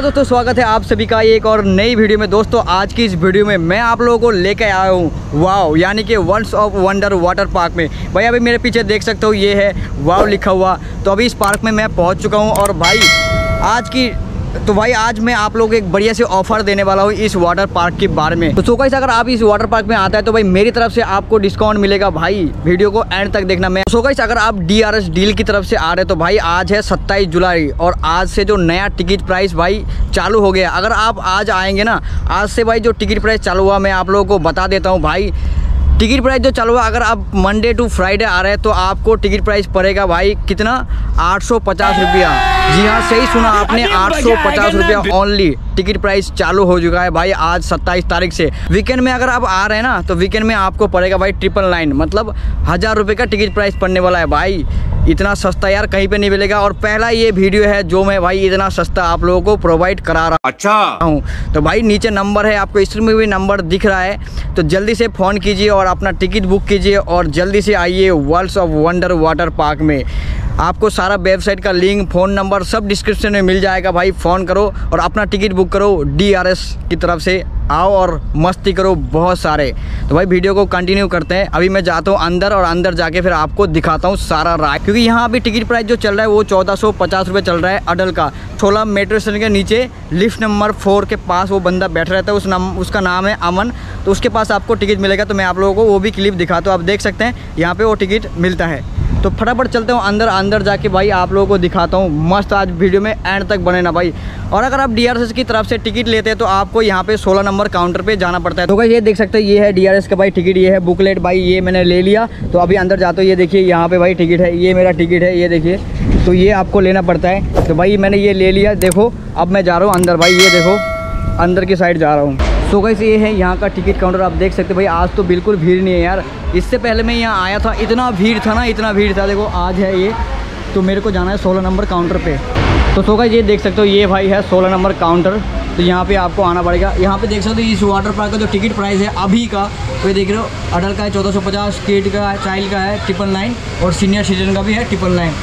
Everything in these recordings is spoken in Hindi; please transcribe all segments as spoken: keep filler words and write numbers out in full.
नमस्कार दोस्तों, स्वागत है आप सभी का एक और नई वीडियो में। दोस्तों आज की इस वीडियो में मैं आप लोगों को लेकर आया हूँ वाव यानी कि wonders of wonder water park में। भाई अभी मेरे पीछे देख सकते हो ये है वाव लिखा हुआ। तो अभी इस पार्क में मैं पहुँच चुका हूँ और भाई आज की तो भाई आज मैं आप लोगों को एक बढ़िया से ऑफर देने वाला हूँ इस वाटर पार्क के बारे में। तो सो गाइस अगर आप इस वाटर पार्क में आता है तो भाई मेरी तरफ से आपको डिस्काउंट मिलेगा। भाई वीडियो को एंड तक देखना। मैं सो गाइस अगर आप डी आर एस डील की तरफ से आ रहे हैं तो भाई आज है सत्ताईस जुलाई और आज से जो नया टिकट प्राइस भाई चालू हो गया। अगर आप आज आएंगे ना, आज से भाई जो टिकट प्राइस चालू हुआ मैं आप लोगों को बता देता हूँ। भाई टिकट प्राइस जो चालू हुआ, अगर आप मंडे टू फ्राइडे आ रहे हैं तो आपको टिकट प्राइस पड़ेगा भाई कितना, आठ सौ पचास रुपया। जी हाँ सही सुना आपने, आठ सौ पचास रुपया ओनली टिकट प्राइस चालू हो चुका है भाई आज सत्ताईस तारीख से। वीकेंड में अगर आप आ रहे हैं ना तो वीकेंड में आपको पड़ेगा भाई ट्रिपल नाइन, मतलब हज़ार रुपये का टिकट प्राइस पड़ने वाला है। भाई इतना सस्ता यार कहीं पे नहीं मिलेगा और पहला ये वीडियो है जो मैं भाई इतना सस्ता आप लोगों को प्रोवाइड करा रहा अच्छा हूँ। तो भाई नीचे नंबर है, आपको स्क्रीन में भी नंबर दिख रहा है, तो जल्दी से फ़ोन कीजिए और अपना टिकट बुक कीजिए और जल्दी से आइए worlds of wonder water park में। आपको सारा वेबसाइट का लिंक, फ़ोन नंबर सब डिस्क्रिप्शन में मिल जाएगा। भाई फ़ोन करो और अपना टिकट बुक करो, डी आर एस की तरफ से आओ और मस्ती करो बहुत सारे। तो भाई वीडियो को कंटिन्यू करते हैं। अभी मैं जाता हूँ अंदर और अंदर जाके फिर आपको दिखाता हूँ सारा राइड, क्योंकि यहाँ अभी टिकट प्राइस जो चल रहा है वो चौदह सौ पचास रुपये चल रहा है अडल्ट का। छोला मेट्रो स्टेशन के नीचे लिफ्ट नंबर फोर के पास वो बंदा बैठा रहता है, उस नाम उसका नाम है अमन। तो उसके पास आपको टिकट मिलेगा। तो मैं आप लोगों को वो भी क्लिप दिखाता हूँ, आप देख सकते हैं यहाँ पे वो टिकट मिलता है। तो फटाफट चलते हूँ अंदर, अंदर जाके भाई आप लोगों को दिखाता हूँ मस्त। आज वीडियो में एंड तक बने ना भाई। और अगर आप डी आर एस की तरफ से टिकट लेते हैं तो आपको यहाँ पे सोलह नंबर काउंटर पे जाना पड़ता है। तो भाई ये देख सकते हैं ये है डी आर एस का भाई टिकट, ये है बुकलेट भाई, ये मैंने ले लिया। तो अभी अंदर जाते हो, ये देखिए यहाँ पे भाई टिकट है, ये मेरा टिकट है, ये देखिए। तो ये आपको लेना पड़ता है। तो भाई मैंने ये ले लिया। देखो अब मैं जा रहा हूँ अंदर भाई, ये देखो अंदर की साइड जा रहा हूँ। तो गाइस ये है यहाँ का टिकट काउंटर, आप देख सकते हैं भाई। आज तो बिल्कुल भीड़ नहीं है यार, इससे पहले मैं यहाँ आया था इतना भीड़ था ना, इतना भीड़ था। देखो आज है ये, तो मेरे को जाना है सोलह नंबर काउंटर पे। तो सो गाइस ये देख सकते हो ये भाई है सोलह नंबर काउंटर। तो यहाँ पे आपको आना पड़ेगा। यहाँ पे देख सकते हो इस वाटर पार्क का जो टिकट प्राइस है अभी का, तो देख रहे हो अडल्ट का है चौदह सौ पचास, किड का चाइल्ड का है ट्रिपल नाइन और सीनियर सिटीजन का भी है ट्रिपल नाइन।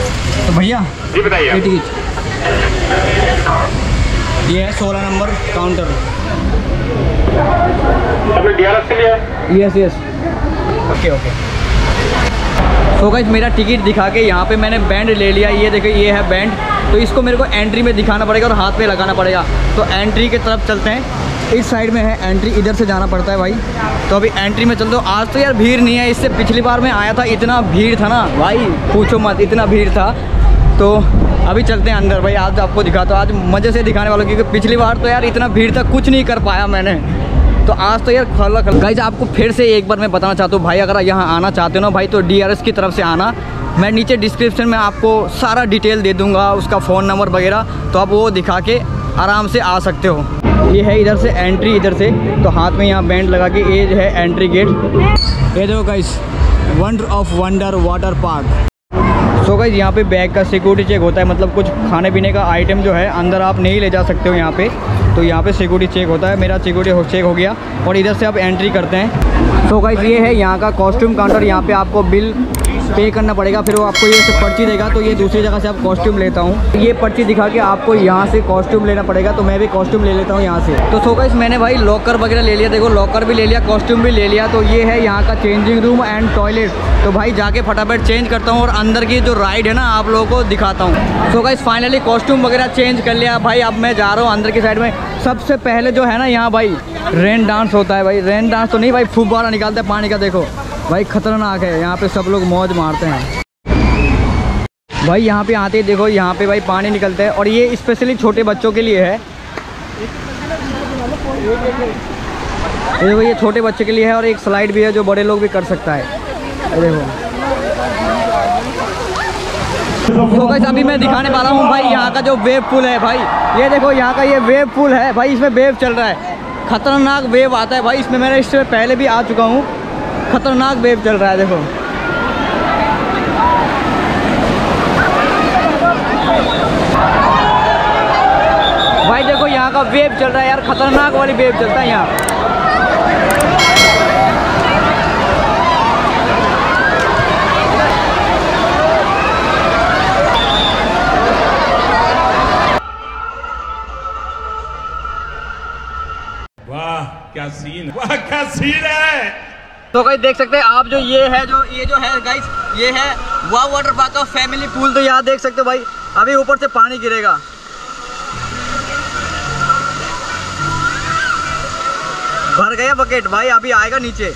तो भैया ये टिकट ये है सोलह number counter. Yes yes okay okay. तो गाइस मेरा टिकट दिखा के यहाँ पे मैंने बैंड ले लिया। ये देखो ये है बैंड, तो इसको मेरे को एंट्री में दिखाना पड़ेगा और हाथ में लगाना पड़ेगा। तो एंट्री की तरफ चलते हैं, इस साइड में है एंट्री, इधर से जाना पड़ता है भाई। तो अभी एंट्री में चलते हो। आज तो यार भीड़ नहीं है, इससे पिछली बार मैं आया था इतना भीड़ था ना भाई, पूछो मत, इतना भीड़ था। तो अभी चलते हैं अंदर भाई, आज आपको दिखाता हूँ, आज मज़े से दिखाने वाला हूँ, क्योंकि पिछली बार तो यार इतना भीड़ था कुछ नहीं कर पाया मैंने। तो आज तो यार खला खल गाइस आपको फिर से एक बार मैं बताना चाहता हूँ भाई, अगर यहाँ आना चाहते हो ना भाई तो डी आर एस की तरफ से आना। मैं नीचे डिस्क्रिप्शन में आपको सारा डिटेल दे दूँगा, उसका फ़ोन नंबर वगैरह, तो आप वो दिखा के आराम से आ सकते हो। ये है इधर से एंट्री, इधर से तो हाथ में यहाँ बैंड लगा के ये है एंट्री गेट। ये देखो guys wonder of wonder water park. So guys यहाँ पे बैग का सिक्योरिटी चेक होता है, मतलब कुछ खाने पीने का आइटम जो है अंदर आप नहीं ले जा सकते हो यहाँ पे। तो यहाँ पे सिक्योरिटी चेक होता है, मेरा सिक्योरिटी चेक हो गया और इधर से आप एंट्री करते हैं। सो गाइस ये है यहाँ का कॉस्ट्यूम काउंटर, यहाँ पे आपको बिल पे करना पड़ेगा, फिर वो आपको ये से पर्ची देगा। तो ये दूसरी जगह से आप कॉस्ट्यूम लेता हूँ, ये पर्ची दिखा के आपको यहाँ से कॉस्ट्यूम लेना पड़ेगा। तो मैं भी कॉस्ट्यूम ले लेता हूँ यहाँ से। तो सो गाइस मैंने भाई लॉकर वगैरह ले लिया, देखो लॉकर भी ले लिया, कॉस्ट्यूम भी ले लिया। तो ये है यहाँ का चेंजिंग रूम एंड टॉयलेट। तो भाई जाके फटाफट चेंज करता हूँ और अंदर की जो राइड है ना आप लोगों को दिखाता हूँ। सो गाइस फाइनली कॉस्ट्यूम वगैरह चेंज कर लिया भाई, अब मैं जा रहा हूँ अंदर की साइड में। सबसे पहले जो है ना यहाँ भाई रेन डांस होता है भाई, रेन डांस तो नहीं भाई, फुब्बारा निकालते हैं पानी का, देखो भाई खतरनाक है। यहाँ पे सब लोग मौज मारते हैं भाई। यहाँ पे आते ही देखो यहाँ पे भाई पानी निकलता है और ये स्पेशली छोटे बच्चों के लिए है। देखो ये छोटे बच्चे के लिए है और एक स्लाइड भी है जो बड़े लोग भी कर सकता है। देखो तो गाइस अभी मैं दिखाने वाला हूँ भाई यहाँ का जो वेव पूल है भाई। ये देखो यहाँ का ये वेव पूल है भाई, इसमें वेव चल रहा है, खतरनाक वेव आता है भाई इसमें। मैंने इससे पहले भी आ चुका हूँ, खतरनाक वेव चल रहा है। देखो भाई देखो यहाँ का वेव चल रहा है यार, खतरनाक वाली वेव चलता है यहाँ। तो गाइस देख सकते हैं आप जो ये है जो ये जो है गाइस ये है वाव वाटर पार्क का फैमिली पूल। तो यहाँ देख सकते हो भाई अभी ऊपर से पानी गिरेगा। भर गया बकेट भाई, अभी आएगा नीचे।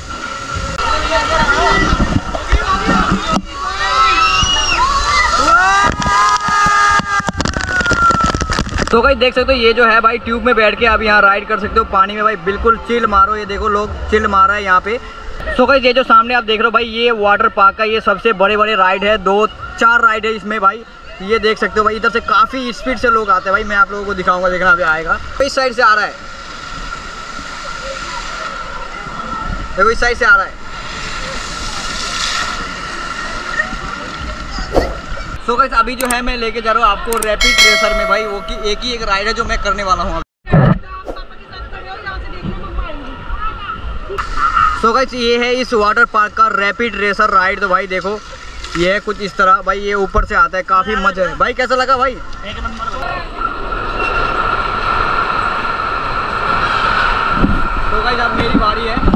तो गाइस देख सकते हो ये जो है भाई ट्यूब में बैठ के आप यहाँ राइड कर सकते हो पानी में भाई, बिल्कुल चिल मारो। ये देखो लोग चिल मार रहे हैं यहाँ पे। तो गाइस ये जो सामने आप देख रहे हो भाई ये वाटर पार्क का ये सबसे बड़े बड़े राइड है, दो चार राइड है इसमें भाई। ये देख सकते हो भाई इधर से काफ़ी स्पीड से लोग आते हैं भाई। मैं आप लोगों को दिखाऊंगा, देखना अभी आएगा। इस साइड से आ रहा है, देखो इस साइड से आ रहा है। सो गाइस अभी जो है मैं लेके जा रहा हूँ आपको रैपिड रेसर में भाई, वो की एक ही एक राइड है जो मैं करने वाला हूँ। सो गाइस ये है इस वाटर पार्क का रैपिड रेसर राइड। तो भाई देखो ये है कुछ इस तरह भाई, ये ऊपर से आता है, काफ़ी मजा है भाई। कैसा लगा भाई? एक नंबर। तो गाइस अब मेरी बारी है।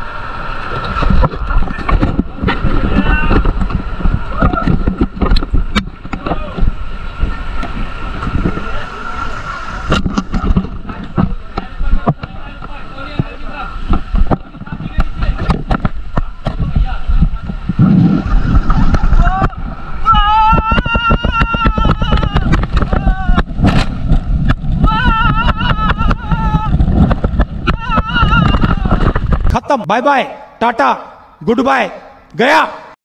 खत्म, bye bye, tata, goodbye, गया।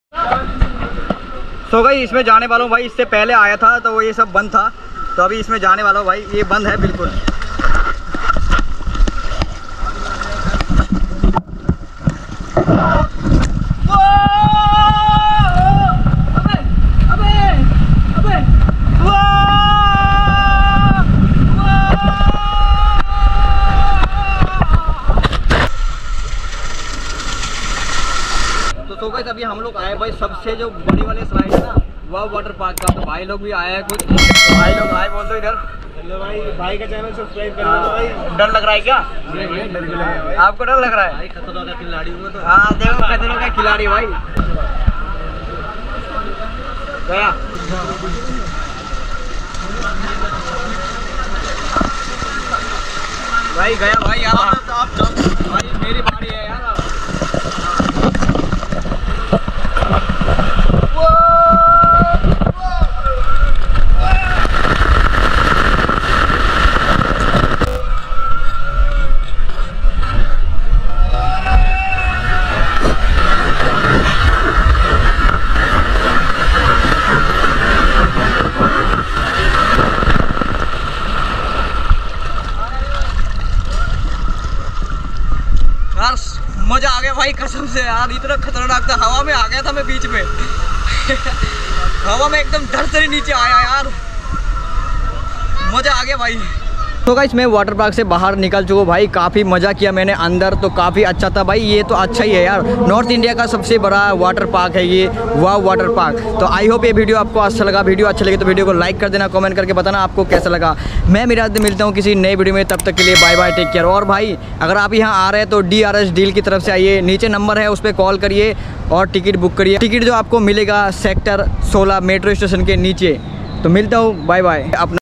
सो गई इसमें जाने वाला हूँ भाई। इससे पहले आया था तो वो ये सब बंद था, तो अभी इसमें जाने वाला हूँ भाई। ये बंद है बिल्कुल। तो गाइस अभी हम लोग आए भाई सबसे जो बड़ी वाली स्लाइड है ना वाव वाटर पार्क का। तो भाई लोग भी आए हैं कुछ, भाई लोग आए बोल दो इधर। हेलो भाई, भाई का चैनल सब्सक्राइब कर लो भाई। डर लग रहा है क्या? आपको डर लग रहा है? भाई खतरों का खिलाड़ी हुआ तो। हाँ देखो खतरों का खिलाड़ी भाई गया। भाई गया भाई यार, आप जाओ भाई, मेरी बारी है यार। मजा आ गया भाई कसम से यार, इतना खतरनाक था। हवा में आ गया था मैं बीच में हवा में एकदम डर से नीचे आया यार, मजा आ गया भाई। तो गाइस मैं वाटर पार्क से बाहर निकल चुका भाई, काफ़ी मज़ा किया मैंने अंदर, तो काफ़ी अच्छा था भाई। ये तो अच्छा ही है यार, नॉर्थ इंडिया का सबसे बड़ा वाटर पार्क है ये वाव वाटर पार्क। तो आई होप ये वीडियो आपको अच्छा लगा। वीडियो अच्छा लगे तो वीडियो को लाइक कर देना, कमेंट करके बताना आपको कैसा लगा। मैं मेरा मिलता हूँ किसी नए वीडियो में, तब तक के लिए बाय बाय, टेक केयर। और भाई अगर आप यहाँ आ रहे हैं तो डी आर एस डील की तरफ से आइए, नीचे नंबर है उस पर कॉल करिए और टिकट बुक करिए। टिकट जो आपको मिलेगा सेक्टर सोलह मेट्रो स्टेशन के नीचे। तो मिलता हूँ, बाय बाय। अपना